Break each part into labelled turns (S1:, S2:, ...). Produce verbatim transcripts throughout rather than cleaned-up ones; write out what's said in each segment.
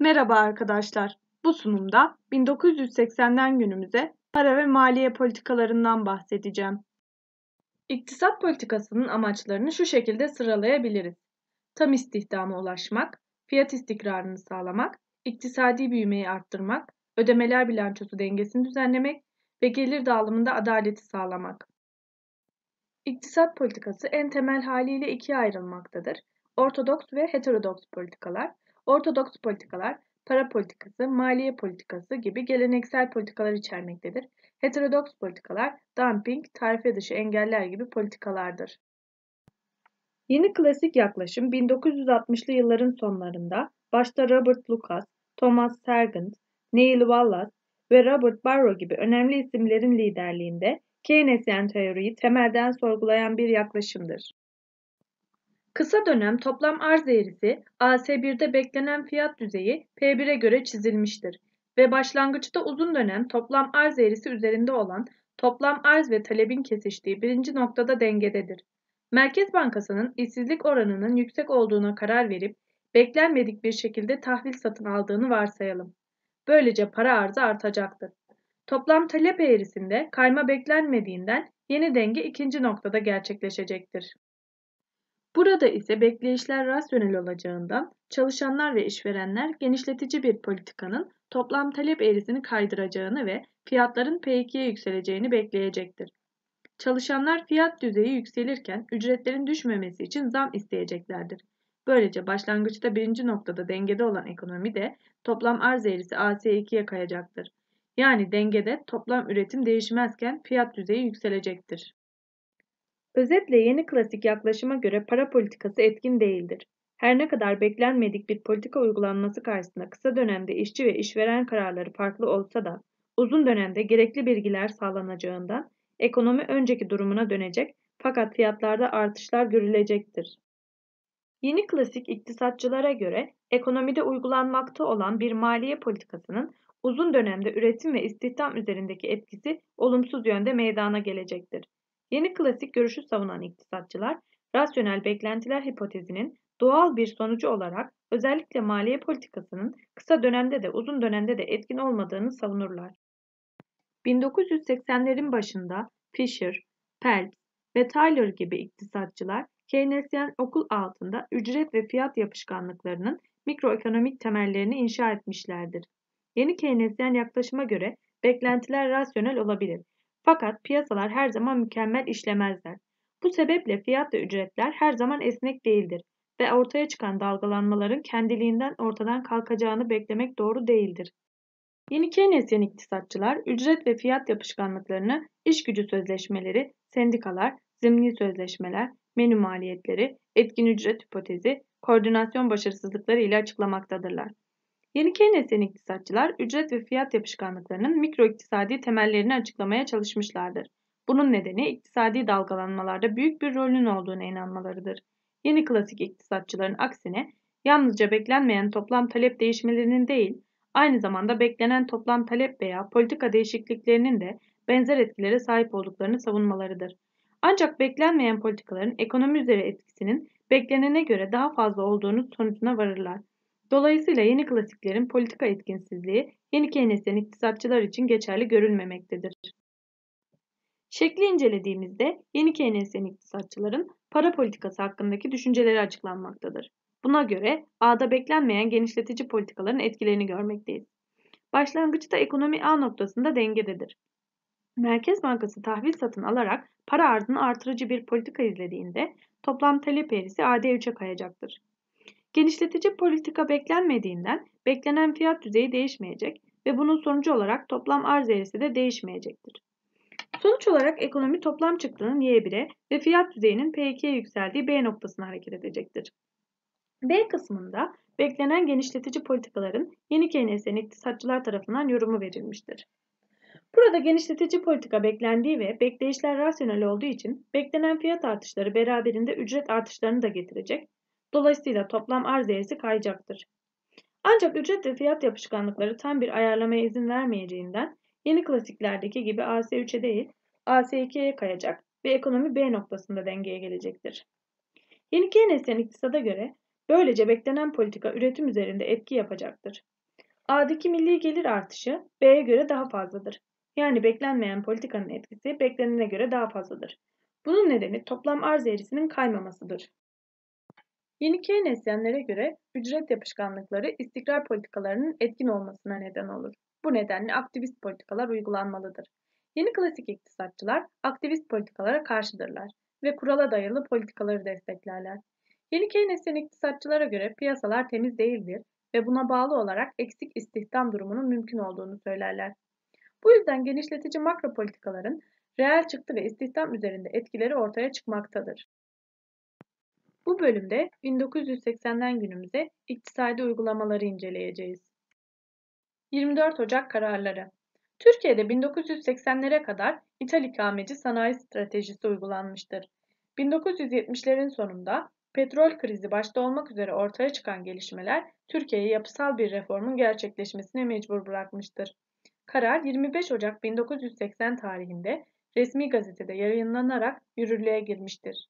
S1: Merhaba arkadaşlar. Bu sunumda bin dokuz yüz seksenden günümüze para ve maliye politikalarından bahsedeceğim. İktisat politikasının amaçlarını şu şekilde sıralayabiliriz. Tam istihdama ulaşmak, fiyat istikrarını sağlamak, iktisadi büyümeyi arttırmak, ödemeler bilançosu dengesini düzenlemek ve gelir dağılımında adaleti sağlamak. İktisat politikası en temel haliyle ikiye ayrılmaktadır. Ortodoks ve heterodoks politikalar. Ortodoks politikalar para politikası, maliye politikası gibi geleneksel politikalar içermektedir. Heterodoks politikalar dumping, tarife dışı engeller gibi politikalardır. Yeni klasik yaklaşım bin dokuz yüz altmışlı yılların sonlarında başta Robert Lucas, Thomas Sargent, Neil Wallace ve Robert Barrow gibi önemli isimlerin liderliğinde Keynesyen teoriyi temelden sorgulayan bir yaklaşımdır. Kısa dönem toplam arz eğrisi A S bir'de beklenen fiyat düzeyi P bir'e göre çizilmiştir ve başlangıçta uzun dönem toplam arz eğrisi üzerinde olan toplam arz ve talebin kesiştiği birinci noktada dengededir. Merkez Bankası'nın işsizlik oranının yüksek olduğuna karar verip beklenmedik bir şekilde tahvil satın aldığını varsayalım. Böylece para arzı artacaktır. Toplam talep eğrisinde kayma beklenmediğinden yeni denge ikinci noktada gerçekleşecektir. Burada ise bekleyişler rasyonel olacağından çalışanlar ve işverenler genişletici bir politikanın toplam talep eğrisini kaydıracağını ve fiyatların P iki'ye yükseleceğini bekleyecektir. Çalışanlar fiyat düzeyi yükselirken ücretlerin düşmemesi için zam isteyeceklerdir. Böylece başlangıçta birinci noktada dengede olan ekonomi de toplam arz eğrisi A S iki'ye kayacaktır. Yani dengede toplam üretim değişmezken fiyat düzeyi yükselecektir. Özetle yeni klasik yaklaşıma göre para politikası etkin değildir. Her ne kadar beklenmedik bir politika uygulanması karşısında kısa dönemde işçi ve işveren kararları farklı olsa da uzun dönemde gerekli bilgiler sağlanacağından ekonomi önceki durumuna dönecek fakat fiyatlarda artışlar görülecektir. Yeni klasik iktisatçılara göre ekonomide uygulanmakta olan bir maliye politikasının uzun dönemde üretim ve istihdam üzerindeki etkisi olumsuz yönde meydana gelecektir. Yeni klasik görüşü savunan iktisatçılar, rasyonel beklentiler hipotezinin doğal bir sonucu olarak özellikle maliye politikasının kısa dönemde de uzun dönemde de etkin olmadığını savunurlar. bin dokuz yüz seksenlerin başında Fisher, Phelps ve Taylor gibi iktisatçılar Keynesyen okul altında ücret ve fiyat yapışkanlıklarının mikroekonomik temellerini inşa etmişlerdir. Yeni Keynesyen yaklaşıma göre beklentiler rasyonel olabilir. Fakat piyasalar her zaman mükemmel işlemezler. Bu sebeple fiyat ve ücretler her zaman esnek değildir ve ortaya çıkan dalgalanmaların kendiliğinden ortadan kalkacağını beklemek doğru değildir. Yeni Keynesyen iktisatçılar ücret ve fiyat yapışkanlıklarını iş gücü sözleşmeleri, sendikalar, zimni sözleşmeler, menü maliyetleri, etkin ücret hipotezi, koordinasyon başarısızlıkları ile açıklamaktadırlar. Yeni Keynesyen iktisatçılar ücret ve fiyat yapışkanlıklarının mikro iktisadi temellerini açıklamaya çalışmışlardır. Bunun nedeni iktisadi dalgalanmalarda büyük bir rolünün olduğuna inanmalarıdır. Yeni klasik iktisatçıların aksine yalnızca beklenmeyen toplam talep değişmelerinin değil, aynı zamanda beklenen toplam talep veya politika değişikliklerinin de benzer etkilere sahip olduklarını savunmalarıdır. Ancak beklenmeyen politikaların ekonomi üzeri etkisinin beklenene göre daha fazla olduğunu sonucuna varırlar. Dolayısıyla yeni klasiklerin politika etkinsizliği yeni Keynesyen iktisatçılar için geçerli görülmemektedir. Şekli incelediğimizde yeni Keynesyen iktisatçıların para politikası hakkındaki düşünceleri açıklanmaktadır. Buna göre A'da beklenmeyen genişletici politikaların etkilerini görmekteyiz. Başlangıçta ekonomi A noktasında dengededir. Merkez Bankası tahvil satın alarak para arzını artırıcı bir politika izlediğinde toplam talep eğrisi A D üç'e kayacaktır. Genişletici politika beklenmediğinden beklenen fiyat düzeyi değişmeyecek ve bunun sonucu olarak toplam arz eğrisi de değişmeyecektir. Sonuç olarak ekonomi toplam çıktının Y bir'e ve fiyat düzeyinin P iki'ye yükseldiği B noktasına hareket edecektir. B kısmında beklenen genişletici politikaların yeni Keynesyen iktisatçılar tarafından yorumu verilmiştir. Burada genişletici politika beklendiği ve bekleyişler rasyonel olduğu için beklenen fiyat artışları beraberinde ücret artışlarını da getirecek. Dolayısıyla toplam arz eğrisi kayacaktır. Ancak ücret ve fiyat yapışkanlıkları tam bir ayarlamaya izin vermeyeceğinden yeni klasiklerdeki gibi A S üç'e değil A S iki'ye kayacak ve ekonomi B noktasında dengeye gelecektir. Yeni Keynesyen iktisada göre Böylece beklenen politika üretim üzerinde etki yapacaktır. A'daki milli gelir artışı B'ye göre daha fazladır. Yani beklenmeyen politikanın etkisi beklenene göre daha fazladır. Bunun nedeni toplam arz eğrisinin kaymamasıdır. Yeni Keynesyenlere göre ücret yapışkanlıkları istikrar politikalarının etkin olmasına neden olur. Bu nedenle aktivist politikalar uygulanmalıdır. Yeni klasik iktisatçılar aktivist politikalara karşıdırlar ve kurala dayalı politikaları desteklerler. Yeni Keynesyen iktisatçılara göre piyasalar temiz değildir ve buna bağlı olarak eksik istihdam durumunun mümkün olduğunu söylerler. Bu yüzden genişletici makro politikaların reel çıktı ve istihdam üzerinde etkileri ortaya çıkmaktadır. Bu bölümde bin dokuz yüz seksenden günümüze iktisadi uygulamaları inceleyeceğiz. yirmi dört Ocak kararları. Türkiye'de bin dokuz yüz seksenlere kadar ithal ikameci sanayi stratejisi uygulanmıştır. bin dokuz yüz yetmişlerin sonunda petrol krizi başta olmak üzere ortaya çıkan gelişmeler Türkiye'yi yapısal bir reformun gerçekleşmesine mecbur bırakmıştır. Karar yirmi beş Ocak bin dokuz yüz seksen tarihinde resmi gazetede yayınlanarak yürürlüğe girmiştir.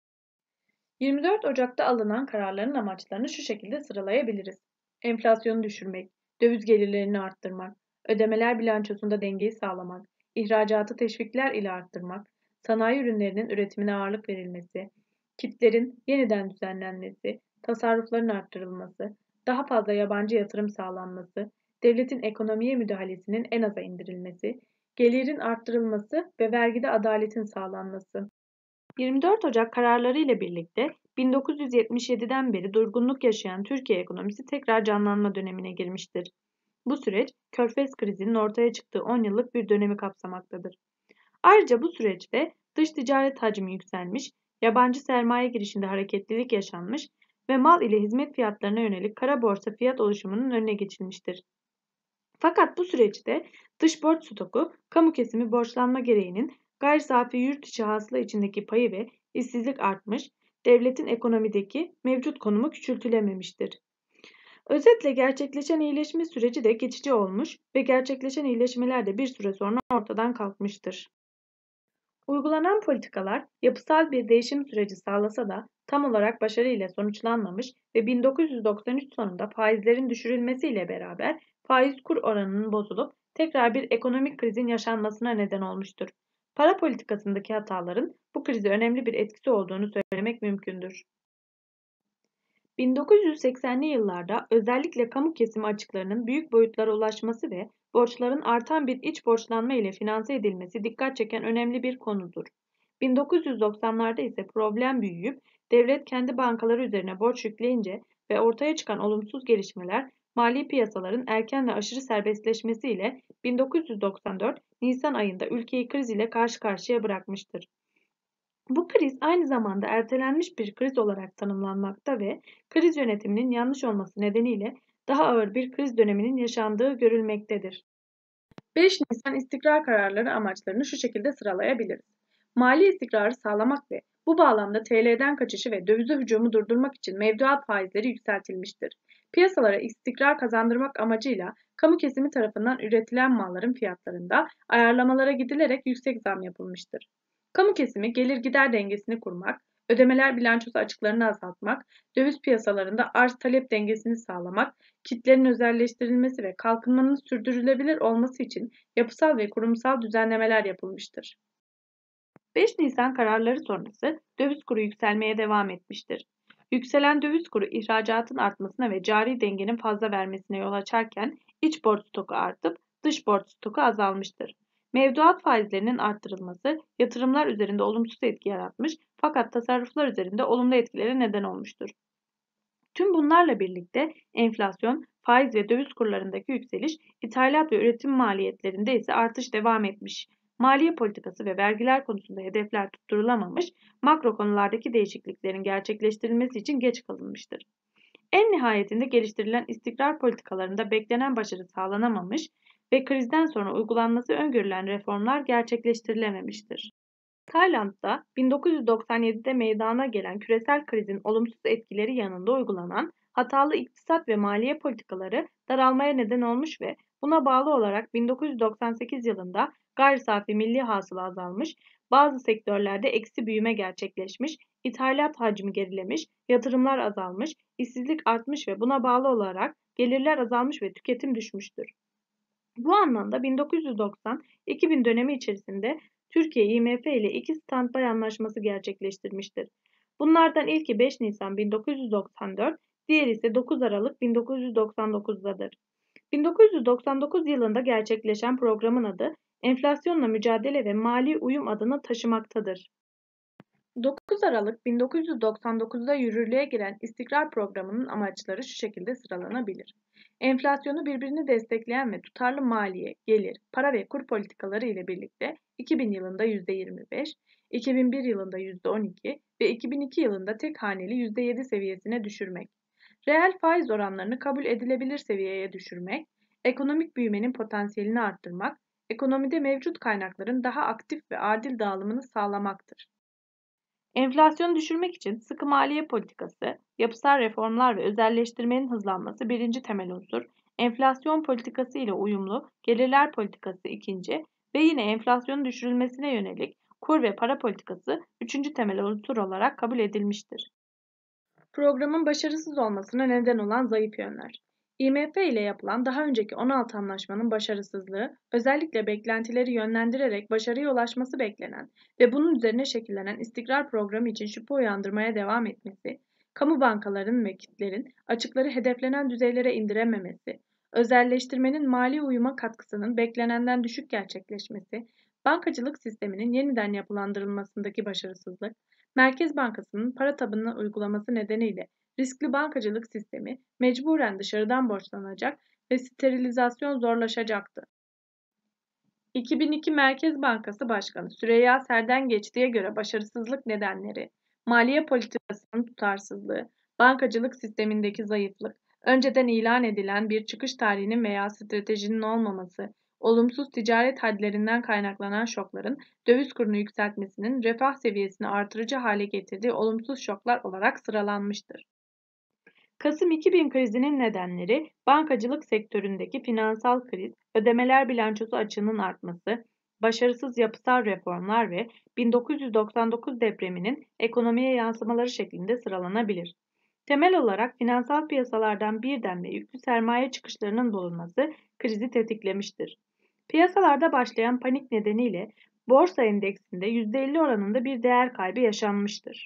S1: yirmi dört Ocak'ta alınan kararların amaçlarını şu şekilde sıralayabiliriz. Enflasyonu düşürmek, döviz gelirlerini arttırmak, ödemeler bilançosunda dengeyi sağlamak, ihracatı teşvikler ile arttırmak, sanayi ürünlerinin üretimine ağırlık verilmesi, kitlerin yeniden düzenlenmesi, tasarrufların arttırılması, daha fazla yabancı yatırım sağlanması, devletin ekonomiye müdahalesinin en aza indirilmesi, gelirin arttırılması ve vergide adaletin sağlanması. yirmi dört Ocak kararları ile birlikte bin dokuz yüz yetmiş yediden beri durgunluk yaşayan Türkiye ekonomisi tekrar canlanma dönemine girmiştir. Bu süreç, Körfez krizinin ortaya çıktığı on yıllık bir dönemi kapsamaktadır. Ayrıca bu süreçte dış ticaret hacmi yükselmiş, yabancı sermaye girişinde hareketlilik yaşanmış ve mal ile hizmet fiyatlarına yönelik kara borsa fiyat oluşumunun önüne geçilmiştir. Fakat bu süreçte dış borç stoku, kamu kesimi borçlanma gereğinin gayri safi yurt içi hasıla içindeki payı ve işsizlik artmış, devletin ekonomideki mevcut konumu küçültülememiştir. Özetle gerçekleşen iyileşme süreci de geçici olmuş ve gerçekleşen iyileşmeler de bir süre sonra ortadan kalkmıştır. Uygulanan politikalar yapısal bir değişim süreci sağlasa da tam olarak başarıyla sonuçlanmamış ve bin dokuz yüz doksan üç sonunda faizlerin düşürülmesiyle beraber faiz kur oranının bozulup tekrar bir ekonomik krizin yaşanmasına neden olmuştur. Para politikasındaki hataların bu krize önemli bir etkisi olduğunu söylemek mümkündür. bin dokuz yüz seksenli yıllarda özellikle kamu kesimi açıklarının büyük boyutlara ulaşması ve borçların artan bir iç borçlanma ile finanse edilmesi dikkat çeken önemli bir konudur. bin dokuz yüz doksanlarda ise problem büyüyüp devlet kendi bankaları üzerine borç yükleyince ve ortaya çıkan olumsuz gelişmeler mali piyasaların erken ve aşırı serbestleşmesi ile bin dokuz yüz doksan dört Nisan ayında ülkeyi kriz ile karşı karşıya bırakmıştır. Bu kriz aynı zamanda ertelenmiş bir kriz olarak tanımlanmakta ve kriz yönetiminin yanlış olması nedeniyle daha ağır bir kriz döneminin yaşandığı görülmektedir. beş Nisan istikrar kararları amaçlarını şu şekilde sıralayabiliriz. Mali istikrarı sağlamak ve bu bağlamda T L'den kaçışı ve dövize hücumu durdurmak için mevduat faizleri yükseltilmiştir. Piyasalara istikrar kazandırmak amacıyla kamu kesimi tarafından üretilen malların fiyatlarında ayarlamalara gidilerek yüksek zam yapılmıştır. Kamu kesimi gelir gider dengesini kurmak, ödemeler bilançosu açıklarını azaltmak, döviz piyasalarında arz talep dengesini sağlamak, kitlerin özelleştirilmesi ve kalkınmanın sürdürülebilir olması için yapısal ve kurumsal düzenlemeler yapılmıştır. beş Nisan kararları sonrası döviz kuru yükselmeye devam etmiştir. Yükselen döviz kuru ihracatın artmasına ve cari dengenin fazla vermesine yol açarken iç borç stoku artıp dış borç stoku azalmıştır. Mevduat faizlerinin arttırılması yatırımlar üzerinde olumsuz etki yaratmış fakat tasarruflar üzerinde olumlu etkilere neden olmuştur. Tüm bunlarla birlikte enflasyon, faiz ve döviz kurlarındaki yükseliş, ithalat ve üretim maliyetlerinde ise artış devam etmiş. Maliye politikası ve vergiler konusunda hedefler tutturulamamış, makro konulardaki değişikliklerin gerçekleştirilmesi için geç kalınmıştır. En nihayetinde geliştirilen istikrar politikalarında beklenen başarı sağlanamamış ve krizden sonra uygulanması öngörülen reformlar gerçekleştirilememiştir. Tayland'da bin dokuz yüz doksan yedide meydana gelen küresel krizin olumsuz etkileri yanında uygulanan hatalı iktisat ve maliye politikaları daralmaya neden olmuş ve buna bağlı olarak bin dokuz yüz doksan sekiz yılında gayri safi milli hasıla azalmış, bazı sektörlerde eksi büyüme gerçekleşmiş, ithalat hacmi gerilemiş, yatırımlar azalmış, işsizlik artmış ve buna bağlı olarak gelirler azalmış ve tüketim düşmüştür. Bu anlamda bin dokuz yüz doksan iki bin dönemi içerisinde Türkiye I M F ile iki standby anlaşması gerçekleştirmiştir. Bunlardan ilki beş Nisan bin dokuz yüz doksan dört, diğeri ise dokuz Aralık bin dokuz yüz doksan dokuz'dadır. bin dokuz yüz doksan dokuz yılında gerçekleşen programın adı Enflasyonla Mücadele ve Mali Uyum adını taşımaktadır. dokuz Aralık bin dokuz yüz doksan dokuz'da yürürlüğe giren istikrar programının amaçları şu şekilde sıralanabilir. Enflasyonu birbirini destekleyen ve tutarlı maliye, gelir, para ve kur politikaları ile birlikte iki bin yılında yüzde yirmi beş, iki bin bir yılında yüzde on iki ve iki bin iki yılında tek haneli yüzde yedi seviyesine düşürmek. Reel faiz oranlarını kabul edilebilir seviyeye düşürmek, ekonomik büyümenin potansiyelini arttırmak, ekonomide mevcut kaynakların daha aktif ve adil dağılımını sağlamaktır. Enflasyonu düşürmek için sıkı maliye politikası, yapısal reformlar ve özelleştirmenin hızlanması birinci temel unsur, enflasyon politikası ile uyumlu gelirler politikası ikinci ve yine enflasyonun düşürülmesine yönelik kur ve para politikası üçüncü temel unsur olarak kabul edilmiştir. Programın başarısız olmasına neden olan zayıf yönler. I M F ile yapılan daha önceki on altı anlaşmanın başarısızlığı, özellikle beklentileri yönlendirerek başarıya ulaşması beklenen ve bunun üzerine şekillenen istikrar programı için şüphe uyandırmaya devam etmesi, kamu bankalarının ve kitlerin açıkları hedeflenen düzeylere indirememesi, özelleştirmenin mali uyuma katkısının beklenenden düşük gerçekleşmesi, bankacılık sisteminin yeniden yapılandırılmasındaki başarısızlık, Merkez Bankası'nın para tabanını uygulaması nedeniyle riskli bankacılık sistemi mecburen dışarıdan borçlanacak ve sterilizasyon zorlaşacaktı. iki bin iki Merkez Bankası Başkanı Süreyya Serdengeçli'ye göre başarısızlık nedenleri, maliye politikasının tutarsızlığı, bankacılık sistemindeki zayıflık, önceden ilan edilen bir çıkış tarihinin veya stratejinin olmaması, olumsuz ticaret hadlerinden kaynaklanan şokların döviz kurunu yükseltmesinin refah seviyesini artırıcı hale getirdiği olumsuz şoklar olarak sıralanmıştır. Kasım iki bin krizinin nedenleri, bankacılık sektöründeki finansal kriz, ödemeler bilançosu açığının artması, başarısız yapısal reformlar ve bin dokuz yüz doksan dokuz depreminin ekonomiye yansımaları şeklinde sıralanabilir. Temel olarak finansal piyasalardan birden ve yüklü sermaye çıkışlarının bulunması krizi tetiklemiştir. Piyasalarda başlayan panik nedeniyle borsa endeksinde yüzde elli oranında bir değer kaybı yaşanmıştır.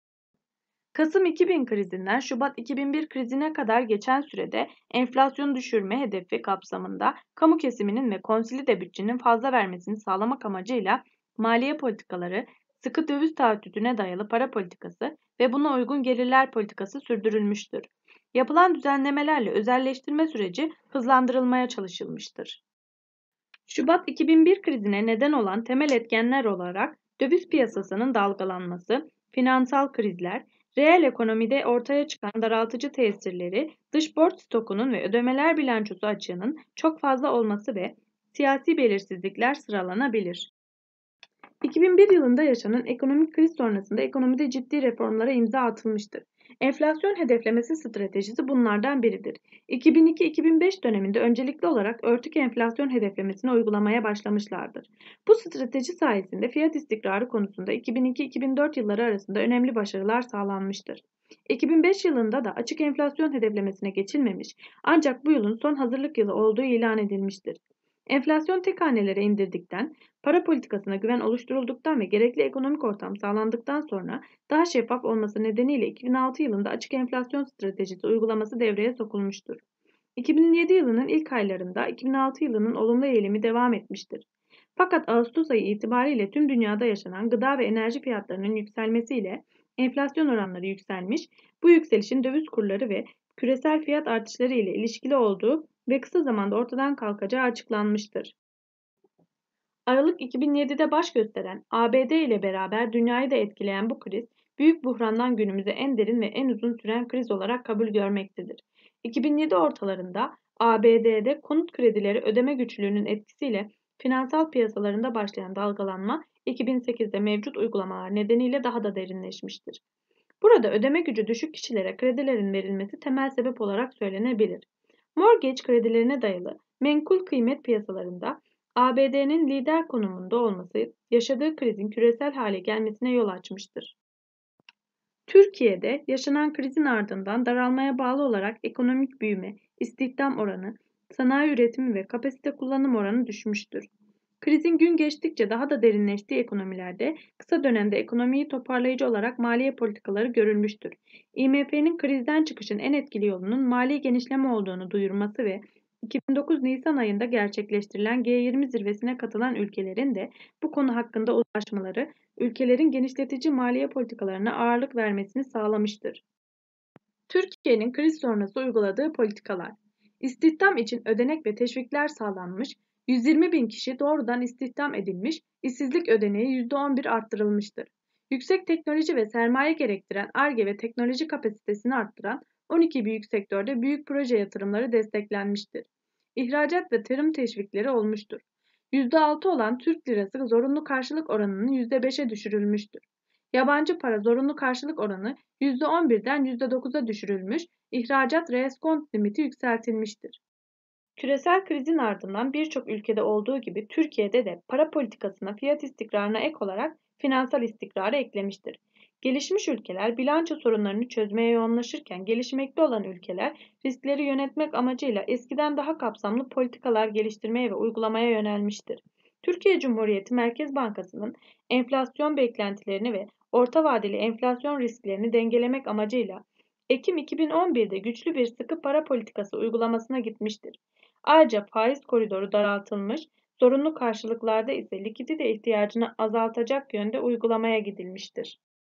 S1: Kasım iki bin krizinden Şubat iki bin bir krizine kadar geçen sürede enflasyonu düşürme hedefi kapsamında kamu kesiminin ve konsolide bütçenin fazla vermesini sağlamak amacıyla maliye politikaları, sıkı döviz taahhütüne dayalı para politikası ve buna uygun gelirler politikası sürdürülmüştür. Yapılan düzenlemelerle özelleştirme süreci hızlandırılmaya çalışılmıştır. Şubat iki bin bir krizine neden olan temel etkenler olarak döviz piyasasının dalgalanması, finansal krizler, reel ekonomide ortaya çıkan daraltıcı tesirleri, dış borç stokunun ve ödemeler bilançosu açığının çok fazla olması ve siyasi belirsizlikler sıralanabilir. iki bin bir yılında yaşanan ekonomik kriz sonrasında ekonomide ciddi reformlara imza atılmıştır. Enflasyon hedeflemesi stratejisi bunlardan biridir. iki bin iki iki bin beş döneminde öncelikli olarak örtük enflasyon hedeflemesini uygulamaya başlamışlardır. Bu strateji sayesinde fiyat istikrarı konusunda iki bin iki iki bin dört yılları arasında önemli başarılar sağlanmıştır. iki bin beş yılında da açık enflasyon hedeflemesine geçilmemiş, ancak bu yılın son hazırlık yılı olduğu ilan edilmiştir. Enflasyon tek hanelere indirdikten, para politikasına güven oluşturulduktan ve gerekli ekonomik ortam sağlandıktan sonra daha şeffaf olması nedeniyle iki bin altı yılında açık enflasyon stratejisi uygulaması devreye sokulmuştur. iki bin yedi yılının ilk aylarında iki bin altı yılının olumlu eğilimi devam etmiştir. Fakat Ağustos ayı itibariyle tüm dünyada yaşanan gıda ve enerji fiyatlarının yükselmesiyle enflasyon oranları yükselmiş, bu yükselişin döviz kurları ve küresel fiyat artışları ile ilişkili olduğu ve kısa zamanda ortadan kalkacağı açıklanmıştır. Aralık iki bin yedi'de baş gösteren A B D ile beraber dünyayı da etkileyen bu kriz, büyük buhrandan günümüze en derin ve en uzun süren kriz olarak kabul görmektedir. iki bin yedi ortalarında A B D'de konut kredileri ödeme güçlüğünün etkisiyle finansal piyasalarında başlayan dalgalanma, iki bin sekiz'de mevcut uygulamalar nedeniyle daha da derinleşmiştir. Burada ödeme gücü düşük kişilere kredilerin verilmesi temel sebep olarak söylenebilir. Mortgage kredilerine dayalı menkul kıymet piyasalarında A B D'nin lider konumunda olması yaşadığı krizin küresel hale gelmesine yol açmıştır. Türkiye'de yaşanan krizin ardından daralmaya bağlı olarak ekonomik büyüme, istihdam oranı, sanayi üretimi ve kapasite kullanım oranı düşmüştür. Krizin gün geçtikçe daha da derinleştiği ekonomilerde kısa dönemde ekonomiyi toparlayıcı olarak maliye politikaları görülmüştür. I M F'nin krizden çıkışın en etkili yolunun mali genişleme olduğunu duyurması ve iki bin dokuz Nisan ayında gerçekleştirilen G yirmi zirvesine katılan ülkelerin de bu konu hakkında uzlaşmaları, ülkelerin genişletici maliye politikalarına ağırlık vermesini sağlamıştır. Türkiye'nin kriz sonrası uyguladığı politikalar. İstihdam için ödenek ve teşvikler sağlanmış, yüz yirmi bin kişi doğrudan istihdam edilmiş, işsizlik ödeneği yüzde on bir arttırılmıştır. Yüksek teknoloji ve sermaye gerektiren Ar-Ge ve teknoloji kapasitesini arttıran on iki büyük sektörde büyük proje yatırımları desteklenmiştir. İhracat ve tarım teşvikleri olmuştur. yüzde altı olan Türk lirası zorunlu karşılık oranının yüzde beşe düşürülmüştür. Yabancı para zorunlu karşılık oranı yüzde on birden yüzde dokuza düşürülmüş, ihracat reskont limiti yükseltilmiştir. Küresel krizin ardından birçok ülkede olduğu gibi Türkiye'de de para politikasına fiyat istikrarına ek olarak finansal istikrarı eklemiştir. Gelişmiş ülkeler bilanço sorunlarını çözmeye yoğunlaşırken gelişmekte olan ülkeler riskleri yönetmek amacıyla eskiden daha kapsamlı politikalar geliştirmeye ve uygulamaya yönelmiştir. Türkiye Cumhuriyeti Merkez Bankası'nın enflasyon beklentilerini ve orta vadeli enflasyon risklerini dengelemek amacıyla Ekim iki bin on birde güçlü bir sıkı para politikası uygulamasına gitmiştir. Ayrıca faiz koridoru daraltılmış, zorunlu karşılıklarda ise likidite ihtiyacını azaltacak yönde uygulamaya gidilmiştir.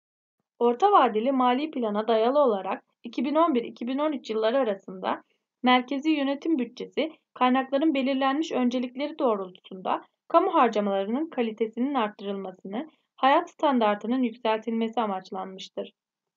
S1: Orta vadeli mali plana dayalı olarak iki bin on bir iki bin on üç yılları arasında merkezi yönetim bütçesi kaynakların belirlenmiş öncelikleri doğrultusunda kamu harcamalarının kalitesinin arttırılmasını, hayat standartının yükseltilmesi amaçlanmıştır.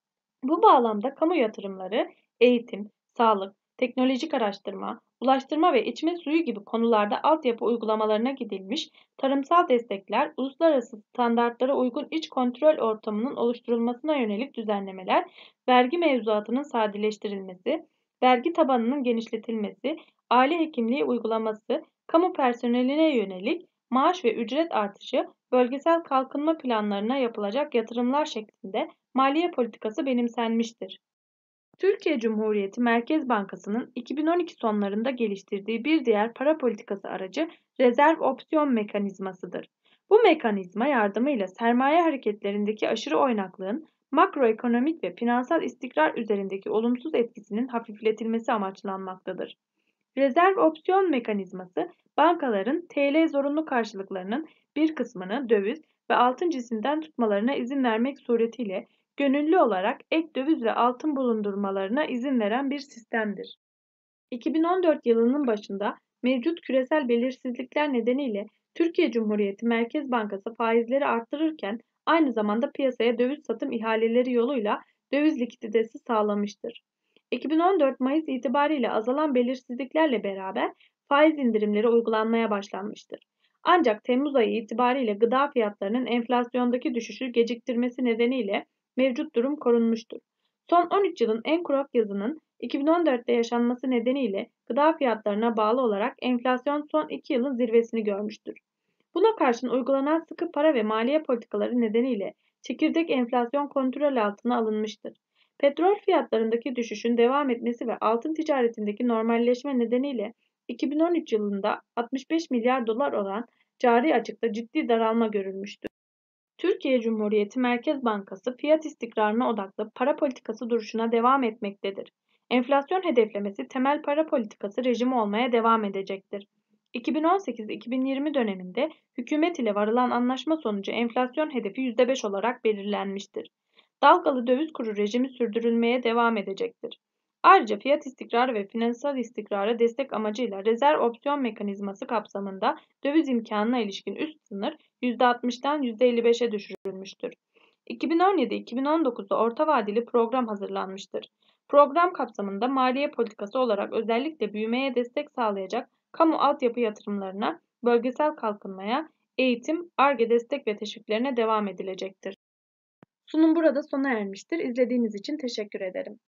S1: Bu bağlamda kamu yatırımları, eğitim, sağlık, teknolojik araştırma, ulaştırma ve içme suyu gibi konularda altyapı uygulamalarına gidilmiş, tarımsal destekler, uluslararası standartlara uygun iç kontrol ortamının oluşturulmasına yönelik düzenlemeler, vergi mevzuatının sadeleştirilmesi, vergi tabanının genişletilmesi, aile hekimliği uygulaması, kamu personeline yönelik maaş ve ücret artışı, bölgesel kalkınma planlarına yapılacak yatırımlar şeklinde maliye politikası benimsenmiştir. Türkiye Cumhuriyeti Merkez Bankası'nın iki bin on iki sonlarında geliştirdiği bir diğer para politikası aracı rezerv opsiyon mekanizmasıdır. Bu mekanizma yardımıyla sermaye hareketlerindeki aşırı oynaklığın makroekonomik ve finansal istikrar üzerindeki olumsuz etkisinin hafifletilmesi amaçlanmaktadır. Rezerv opsiyon mekanizması, bankaların T L zorunlu karşılıklarının bir kısmını döviz ve altın cinsinden tutmalarına izin vermek suretiyle gönüllü olarak ek döviz ve altın bulundurmalarına izin veren bir sistemdir. iki bin on dört yılının başında mevcut küresel belirsizlikler nedeniyle Türkiye Cumhuriyeti Merkez Bankası faizleri arttırırken aynı zamanda piyasaya döviz satım ihaleleri yoluyla döviz likiditesi sağlamıştır. iki bin on dört Mayıs itibariyle azalan belirsizliklerle beraber faiz indirimleri uygulanmaya başlanmıştır. Ancak Temmuz ayı itibariyle gıda fiyatlarının enflasyondaki düşüşü geciktirmesi nedeniyle mevcut durum korunmuştur. Son on üç yılın en kurak yazının iki bin on dörtte yaşanması nedeniyle gıda fiyatlarına bağlı olarak enflasyon son iki yılın zirvesini görmüştür. Buna karşın uygulanan sıkı para ve maliye politikaları nedeniyle çekirdek enflasyon kontrol altına alınmıştır. Petrol fiyatlarındaki düşüşün devam etmesi ve altın ticaretindeki normalleşme nedeniyle iki bin on üç yılında altmış beş milyar dolar olan cari açıkta ciddi daralma görülmüştür. Türkiye Cumhuriyeti Merkez Bankası fiyat istikrarına odaklı para politikası duruşuna devam etmektedir. Enflasyon hedeflemesi temel para politikası rejimi olmaya devam edecektir. iki bin on sekiz iki bin yirmi döneminde hükümet ile varılan anlaşma sonucu enflasyon hedefi yüzde beş olarak belirlenmiştir. Dalgalı döviz kuru rejimi sürdürülmeye devam edecektir. Ayrıca fiyat istikrarı ve finansal istikrara destek amacıyla rezerv opsiyon mekanizması kapsamında döviz imkanına ilişkin üst sınır yüzde altmıştan yüzde elli beşe düşürülmüştür. iki bin on yedi iki bin on dokuzda orta vadeli program hazırlanmıştır. Program kapsamında maliye politikası olarak özellikle büyümeye destek sağlayacak kamu altyapı yatırımlarına, bölgesel kalkınmaya, eğitim, Ar-Ge destek ve teşviklerine devam edilecektir. Sunum burada sona ermiştir. İzlediğiniz için teşekkür ederim.